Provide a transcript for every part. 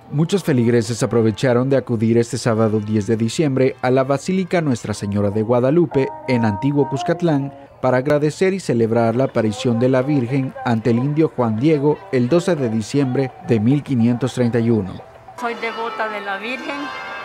Muchos feligreses aprovecharon de acudir este sábado 10 de diciembre a la Basílica Nuestra Señora de Guadalupe en Antiguo Cuscatlán para agradecer y celebrar la aparición de la Virgen ante el indio Juan Diego el 12 de diciembre de 1531. Soy devota de la Virgen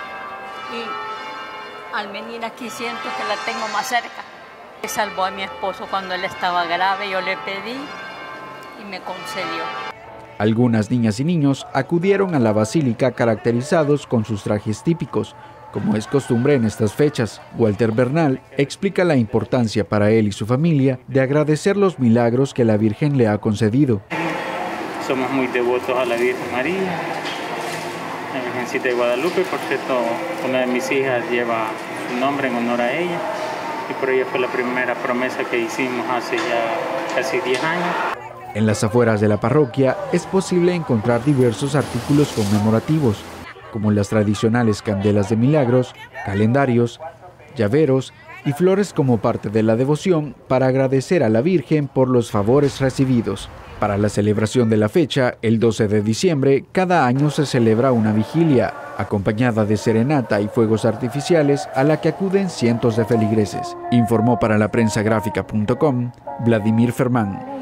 y al venir aquí siento que la tengo más cerca. Salvó a mi esposo cuando él estaba grave, yo le pedí y me concedió. Algunas niñas y niños acudieron a la basílica caracterizados con sus trajes típicos, como es costumbre en estas fechas. Walter Bernal explica la importancia para él y su familia de agradecer los milagros que la Virgen le ha concedido. Somos muy devotos a la Virgen María, la Virgencita de Guadalupe. Por cierto, una de mis hijas lleva su nombre en honor a ella y por ella fue la primera promesa que hicimos hace ya casi 10 años. En las afueras de la parroquia es posible encontrar diversos artículos conmemorativos, como las tradicionales candelas de milagros, calendarios, llaveros y flores como parte de la devoción para agradecer a la Virgen por los favores recibidos. Para la celebración de la fecha, el 12 de diciembre, cada año se celebra una vigilia, acompañada de serenata y fuegos artificiales a la que acuden cientos de feligreses. Informó para la prensagráfica.com Vladimir Fermán.